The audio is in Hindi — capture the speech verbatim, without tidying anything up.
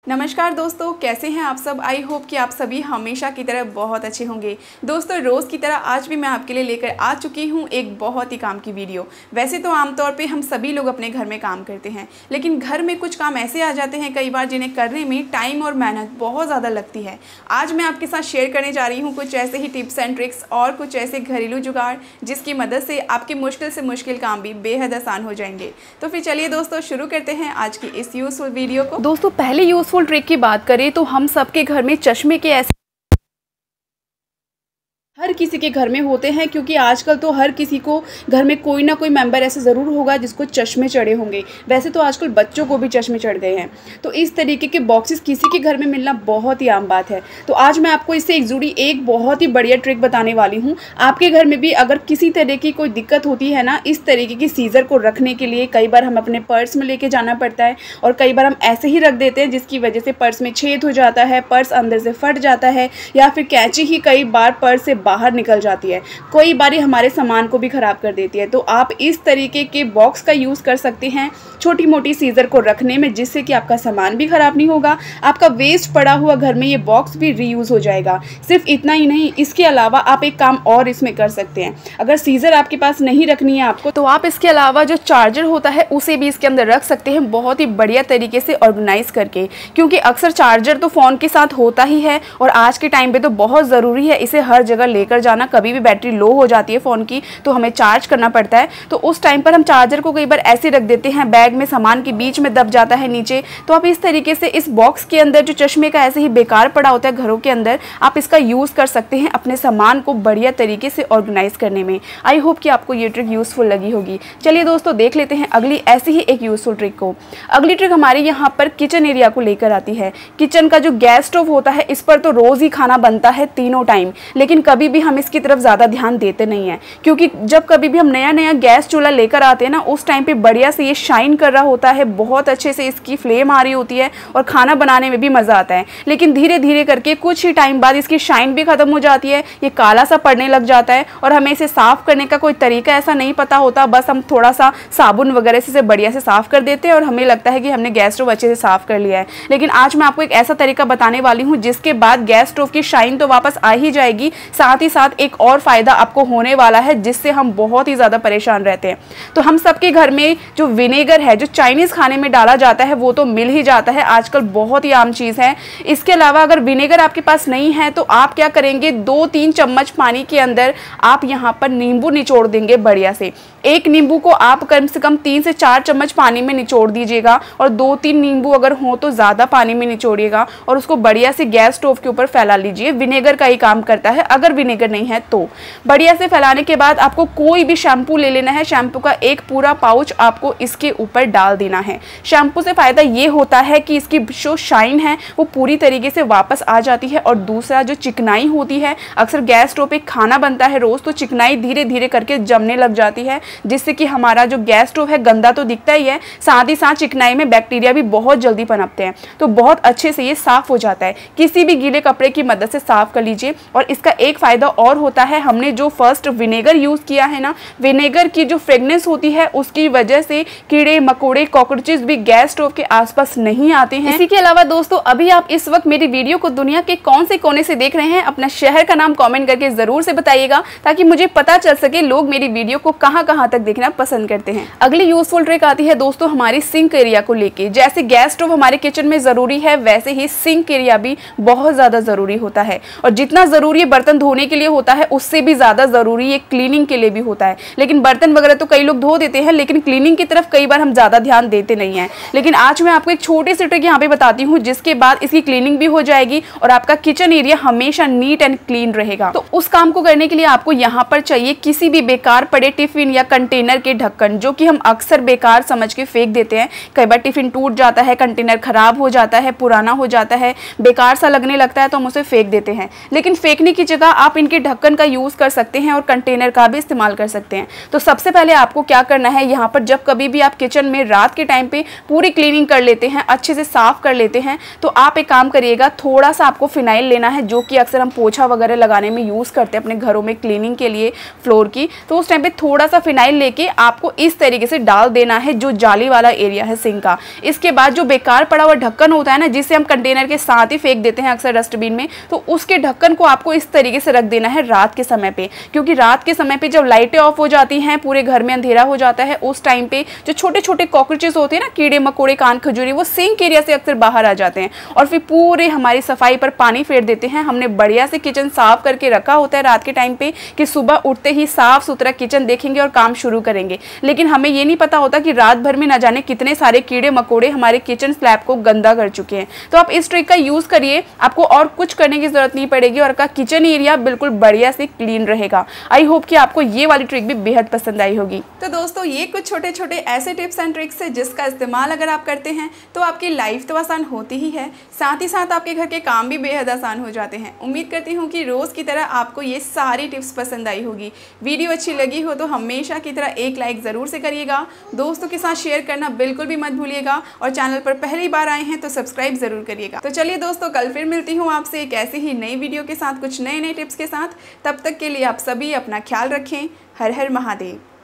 नमस्कार दोस्तों, कैसे हैं आप सब। आई होप कि आप सभी हमेशा की तरह बहुत अच्छे होंगे। दोस्तों, रोज़ की तरह आज भी मैं आपके लिए लेकर आ चुकी हूं एक बहुत ही काम की वीडियो। वैसे तो आमतौर पे हम सभी लोग अपने घर में काम करते हैं, लेकिन घर में कुछ काम ऐसे आ जाते हैं कई बार जिन्हें करने में टाइम और मेहनत बहुत ज़्यादा लगती है। आज मैं आपके साथ शेयर करने जा रही हूँ कुछ ऐसे ही टिप्स एंड ट्रिक्स और कुछ ऐसे घरेलू जुगाड़ जिसकी मदद से आपके मुश्किल से मुश्किल काम भी बेहद आसान हो जाएंगे। तो फिर चलिए दोस्तों, शुरू करते हैं आज की इस यूज़फुल वीडियो को। दोस्तों, पहले यूज़फुल ट्रिक की बात करें तो हम सबके घर में चश्मे के ऐसे हर किसी के घर में होते हैं, क्योंकि आजकल तो हर किसी को घर में कोई ना कोई मेंबर ऐसे ज़रूर होगा जिसको चश्मे चढ़े होंगे। वैसे तो आजकल बच्चों को भी चश्मे चढ़ गए हैं, तो इस तरीके के बॉक्सेस किसी के घर में मिलना बहुत ही आम बात है। तो आज मैं आपको इससे एक जुड़ी एक बहुत ही बढ़िया ट्रिक बताने वाली हूँ। आपके घर में भी अगर किसी तरह की कोई दिक्कत होती है ना, इस तरीके की सीज़र को रखने के लिए कई बार हम अपने पर्स में लेके जाना पड़ता है और कई बार हम ऐसे ही रख देते हैं जिसकी वजह से पर्स में छेद हो जाता है, पर्स अंदर से फट जाता है, या फिर कैंची ही कई बार पर्स से बाहर निकल जाती है, कोई बारी हमारे सामान को भी खराब कर देती है। तो आप इस तरीके के बॉक्स का यूज़ कर सकते हैं छोटी मोटी सीज़र को रखने में, जिससे कि आपका सामान भी खराब नहीं होगा, आपका वेस्ट पड़ा हुआ घर में ये बॉक्स भी रीयूज़ हो जाएगा। सिर्फ इतना ही नहीं, इसके अलावा आप एक काम और इसमें कर सकते हैं। अगर सीज़र आपके पास नहीं रखनी है आपको, तो आप इसके अलावा जो चार्जर होता है उसे भी इसके अंदर रख सकते हैं, बहुत ही बढ़िया तरीके से ऑर्गेनाइज करके, क्योंकि अक्सर चार्जर तो फ़ोन के साथ होता ही है और आज के टाइम पे तो बहुत ज़रूरी है इसे हर जगह लेकर जाना। कभी भी बैटरी लो हो जाती है फ़ोन की तो हमें चार्ज करना पड़ता है, तो उस टाइम पर हम चार्जर को कई बार ऐसे रख देते हैं, बैग में सामान के बीच में दब जाता है नीचे। तो आप इस तरीके से इस बॉक्स के अंदर जो चश्मे का ऐसे ही बेकार पड़ा होता है घरों के अंदर, आप इसका यूज़ कर सकते हैं अपने सामान को बढ़िया तरीके से ऑर्गेनाइज करने में। आई होप कि आपको ये ट्रिक यूज़फुल लगी होगी। चलिए दोस्तों, देख लेते हैं अगली ऐसी ही एक यूज़फुल ट्रिक को। अगली ट्रिक हमारी यहाँ पर किचन एरिया को लेकर आती है। किचन का जो गैस स्टोव होता है, इस पर तो रोज़ ही खाना बनता है तीनों टाइम, लेकिन कभी भी हम इसकी तरफ ज़्यादा ध्यान देते नहीं है, क्योंकि जब कभी भी हम नया नया गैस चूल्हा लेकर आते हैं ना, उस टाइम पे बढ़िया से ये शाइन कर रहा होता है, बहुत अच्छे से इसकी फ्लेम आ रही होती है और खाना बनाने में भी मज़ा आता है। लेकिन धीरे धीरे करके कुछ ही टाइम बाद इसकी शाइन भी ख़त्म हो जाती है, ये काला सा पड़ने लग जाता है और हमें इसे साफ़ करने का कोई तरीका ऐसा नहीं पता होता। बस हम थोड़ा सा साबुन वगैरह से इसे बढ़िया से साफ़ कर देते हैं और हमें लगता है कि हमने गैस स्टोव अच्छे से साफ़ कर लिया है। लेकिन आज मैं आपको एक ऐसा तरीका बताने वाली हूँ जिसके बाद गैस स्टोव की शाइन तो वापस आ ही जाएगी, साथ ही साथ एक और फ़ायदा आपको होने वाला है जिससे हम बहुत ही ज़्यादा परेशान रहते हैं। तो हम सबके घर में जो विनेगर है, जो चाइनीज़ खाने में डाला जाता है, वो तो मिल ही जाता है, आजकल बहुत ही आम चीज़ है। इसके अलावा अगर विनेगर आपके पास नहीं है तो आप क्या करेंगे, दो तीन चम्मच पानी के अंदर आप यहाँ पर नींबू निचोड़ देंगे बढ़िया से। एक नींबू को आप कम से कम तीन से चार चम्मच पानी में निचोड़ दीजिएगा और दो तीन नींबू अगर हो तो ज़्यादा पानी में निचोड़िएगा और उसको बढ़िया से गैस स्टोव के ऊपर फैला लीजिए। विनेगर का ही काम करता है, अगर विनेगर नहीं है तो। बढ़िया से फैलाने के बाद आपको कोई भी शैम्पू ले लेना है, शैम्पू का एक पूरा पाउच आपको इसके ऊपर डाल देना है। शैम्पू से फ़ायदा ये होता है कि इसकी जो शाइन है वो पूरी तरीके से वापस आ जाती है, और दूसरा जो चिकनाई होती है, अक्सर गैस स्टोव पे खाना बनता है रोज़, तो चिकनाई धीरे धीरे करके जमने लग जाती है, जिससे कि हमारा जो गैस स्टोव है गंदा तो दिखता ही है, साथ ही साथ चिकनाई में बैक्टीरिया भी बहुत जल्दी पनपते हैं। तो बहुत अच्छे से ये साफ़ हो जाता है, किसी भी गीले कपड़े की मदद से साफ़ कर लीजिए। और इसका एक फ़ायदा और होता है, हमने जो फर्स्ट विनेगर यूज़ किया है ना, विनेगर की जो फ्रेगनेंस होती है उसकी वजह से कीड़े मकोड़े कॉकरोचेस भी गैस स्टोव के आसपास नहीं आते हैं। इसी के अलावा दोस्तों, अभी आप इस वक्त मेरी वीडियो को दुनिया के कौन से कोने से देख रहे हैं, अपना शहर का नाम कमेंट करके ज़रूर से बताइएगा, ताकि मुझे पता चल सके लोग मेरी वीडियो को कहाँ कहाँ तक देखना पसंद करते हैं। अगली यूजफुल ट्रिक आती है दोस्तों हमारी सिंक एरिया को लेके। जैसे गैस स्टोव हमारे किचन में ज़रूरी है, वैसे ही सिंक एरिया भी बहुत ज़्यादा ज़रूरी होता है, और जितना ज़रूरी बर्तन धोने के लिए होता है उससे भी ज़्यादा ज़रूरी ये क्लीनिंग के लिए भी होता है। लेकिन बर्तन वगैरह तो कई लोग धो देते हैं, लेकिन क्लीनिंग की तरफ कई बार हम ज़्यादा ध्यान देते नहीं हैं। लेकिन आज मैं आपको एक छोटी सी ट्रिक यहाँ पे बताती हूँ, जिसके बाद इसकी क्लीनिंग भी हो जाएगी और आपका किचन एरिया हमेशा नीट एंड क्लीन रहेगा। तो उस काम को करने के लिए आपको यहाँ पर चाहिए किसी भी बेकार पड़े टिफिन या कंटेनर के ढक्कन, जो कि हम अक्सर बेकार समझ के फेंक देते हैं। कई बार टिफिन टूट जाता है, कंटेनर खराब हो जाता है, पुराना हो जाता है, बेकार सा लगने लगता है, तो हम उसे फेंक देते हैं। लेकिन फेंकने की जगह आप इनके ढक्कन का यूज़ कर सकते हैं और कंटेनर का भी इस्तेमाल कर सकते हैं। तो सबसे पहले आपको क्या करना है, यहाँ पर जब कभी भी आप किचन में रात के टाइम पे पूरी क्लीनिंग कर लेते हैं, अच्छे से साफ़ कर लेते हैं, तो आप एक काम करिएगा, थोड़ा सा आपको फिनाइल लेना है, जो कि अक्सर हम पोछा वगैरह लगाने में यूज़ करते हैं अपने घरों में क्लीनिंग के लिए फ्लोर की। तो उस टाइम पे थोड़ा सा फिनाइल लेके आपको इस तरीके से डाल देना है जो जाली वाला एरिया है सिंक का। इसके बाद जो बेकार पड़ा हुआ ढक्कन होता है ना, जिसे हम कंटेनर के साथ ही फेंक देते हैं अक्सर डस्टबिन में, तो उसके ढक्कन को आपको इस तरीके से रख देना है रात के समय पे। क्योंकि रात के समय पे जब लाइटें ऑफ हो जाती हैं, पूरे घर में अंधेरा हो जाता है, उस टाइम पे जो छोटे छोटे कॉकरोचेस होते हैं ना, कीड़े मकोड़े, कान खजूरे, वो सिंक एरिया से अक्सर बाहर आ जाते हैं और फिर पूरे हमारी सफाई पर पानी फेर देते हैं। हमने बढ़िया से किचन साफ करके रखा होता है रात के टाइम पे कि सुबह उठते ही साफ सुथरा किचन देखेंगे और काम शुरू करेंगे, लेकिन हमें ये नहीं पता होता कि रात भर में ना जाने कितने सारे कीड़े मकोड़े हमारे किचन स्लैब को गंदा कर चुके हैं। तो आप इस ट्रिक का यूज करिए, आपको और कुछ करने की जरूरत नहीं पड़ेगी और आपका किचन एरिया बिल्कुल बढ़िया से क्लीन रहेगा। आई होप कि आपको ये वाली ट्रिक भी बेहद पसंद आई होगी। तो दोस्तों, ये कुछ छोटे छोटे ऐसे टिप्स एंड ट्रिक्स है जिसका इस्तेमाल अगर आप करते हैं तो आपकी लाइफ तो आसान होती ही है, साथ ही साथ आपके घर के काम भी बेहद आसान हो जाते हैं। उम्मीद करती हूँ कि रोज़ की तरह आपको ये सारी टिप्स पसंद आई होगी। वीडियो अच्छी लगी हो तो हमेशा की तरह एक लाइक ज़रूर से करिएगा, दोस्तों के साथ शेयर करना बिल्कुल भी मत भूलिएगा और चैनल पर पहली बार आए हैं तो सब्सक्राइब ज़रूर करिएगा। तो चलिए दोस्तों, कल फिर मिलती हूँ आपसे एक ऐसी ही नई वीडियो के साथ, कुछ नए नए टिप्स के साथ। तब तक के लिए आप सभी अपना ख्याल रखें। हर हर महादेव।